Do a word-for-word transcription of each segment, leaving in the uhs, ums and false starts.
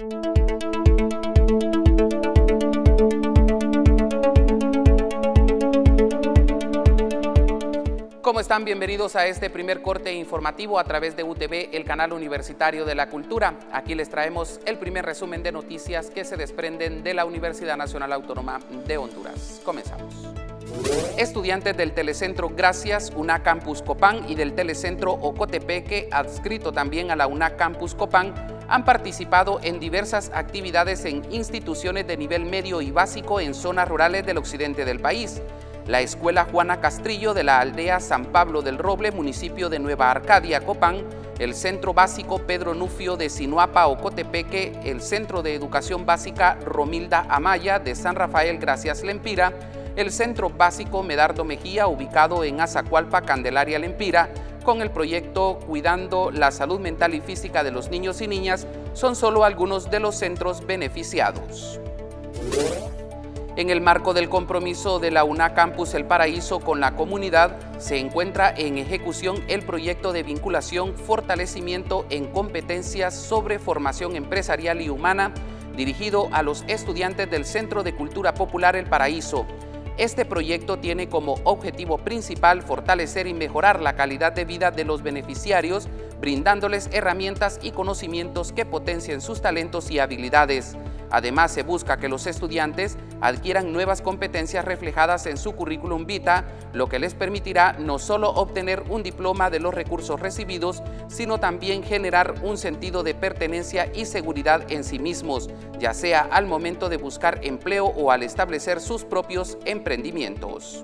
¿Cómo están? Bienvenidos a este primer corte informativo a través de U T V, el canal universitario de la cultura. Aquí les traemos el primer resumen de noticias que se desprenden de la Universidad Nacional Autónoma de Honduras. Comenzamos. Estudiantes del Telecentro Gracias, UNA Campus Copán, y del Telecentro Ocotepeque, adscrito también a la UNA Campus Copán, han participado en diversas actividades en instituciones de nivel medio y básico en zonas rurales del occidente del país. La Escuela Juana Castrillo de la aldea San Pablo del Roble, municipio de Nueva Arcadia, Copán, el Centro Básico Pedro Nufio de Sinuapa, Ocotepeque, el Centro de Educación Básica Romilda Amaya de San Rafael Gracias, Lempira, el Centro Básico Medardo Mejía, ubicado en Azacualpa, Candelaria, Lempira, con el proyecto Cuidando la Salud Mental y Física de los Niños y Niñas, son solo algunos de los centros beneficiados. En el marco del compromiso de la UNA Campus El Paraíso con la comunidad, se encuentra en ejecución el proyecto de vinculación, fortalecimiento en competencias sobre formación empresarial y humana, dirigido a los estudiantes del Centro de Cultura Popular El Paraíso. Este proyecto tiene como objetivo principal fortalecer y mejorar la calidad de vida de los beneficiarios, brindándoles herramientas y conocimientos que potencien sus talentos y habilidades. Además, se busca que los estudiantes adquieran nuevas competencias reflejadas en su currículum vitae, lo que les permitirá no solo obtener un diploma de los recursos recibidos, sino también generar un sentido de pertenencia y seguridad en sí mismos, ya sea al momento de buscar empleo o al establecer sus propios emprendimientos.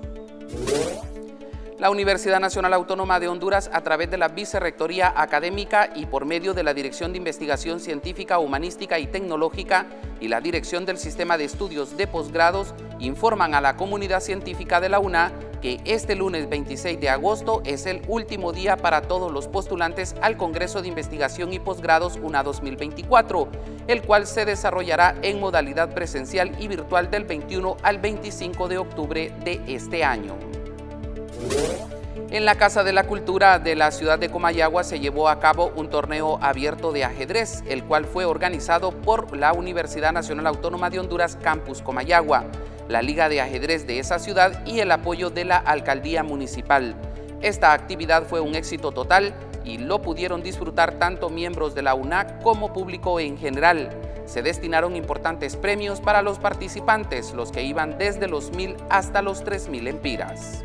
La Universidad Nacional Autónoma de Honduras, a través de la Vicerrectoría Académica y por medio de la Dirección de Investigación Científica, Humanística y Tecnológica y la Dirección del Sistema de Estudios de Posgrados, informan a la comunidad científica de la UNA que este lunes veintiséis de agosto es el último día para todos los postulantes al Congreso de Investigación y Posgrados UNA dos mil veinticuatro, el cual se desarrollará en modalidad presencial y virtual del veintiuno al veinticinco de octubre de este año. En la Casa de la Cultura de la ciudad de Comayagua se llevó a cabo un torneo abierto de ajedrez, el cual fue organizado por la Universidad Nacional Autónoma de Honduras Campus Comayagua, la Liga de Ajedrez de esa ciudad y el apoyo de la Alcaldía Municipal. Esta actividad fue un éxito total y lo pudieron disfrutar tanto miembros de la UNA como público en general. Se destinaron importantes premios para los participantes, los que iban desde los mil hasta los tres mil empiras.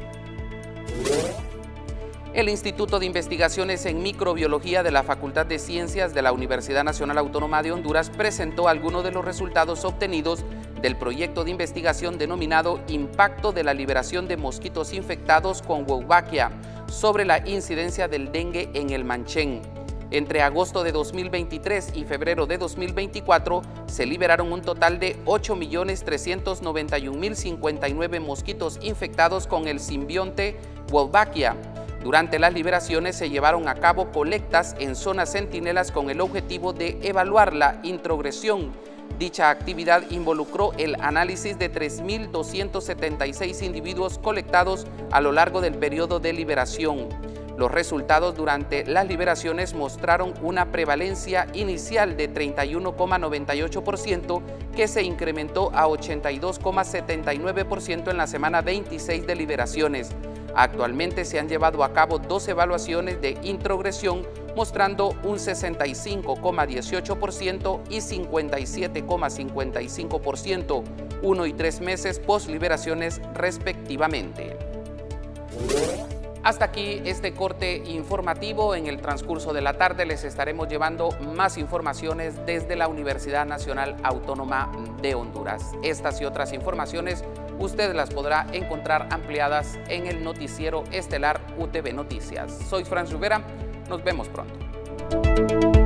El Instituto de Investigaciones en Microbiología de la Facultad de Ciencias de la Universidad Nacional Autónoma de Honduras presentó algunos de los resultados obtenidos del proyecto de investigación denominado Impacto de la liberación de mosquitos infectados con Wolbachia sobre la incidencia del dengue en el Manchén. Entre agosto de dos mil veintitrés y febrero de dos mil veinticuatro se liberaron un total de ocho millones trescientos noventa y un mil cincuenta y nueve mosquitos infectados con el simbionte Wolbachia. Durante las liberaciones se llevaron a cabo colectas en zonas centinelas con el objetivo de evaluar la introgresión. Dicha actividad involucró el análisis de tres mil doscientos setenta y seis individuos colectados a lo largo del periodo de liberación. Los resultados durante las liberaciones mostraron una prevalencia inicial de treinta y uno coma noventa y ocho por ciento que se incrementó a ochenta y dos coma setenta y nueve por ciento en la semana veintiséis de liberaciones. Actualmente se han llevado a cabo dos evaluaciones de introgresión mostrando un sesenta y cinco coma dieciocho por ciento y cincuenta y siete coma cincuenta y cinco por ciento, uno y tres meses post liberaciones respectivamente. Hasta aquí este corte informativo. En el transcurso de la tarde les estaremos llevando más informaciones desde la Universidad Nacional Autónoma de Honduras. Estas y otras informaciones usted las podrá encontrar ampliadas en el noticiero estelar U T V Noticias. Soy Franz Rivera, nos vemos pronto.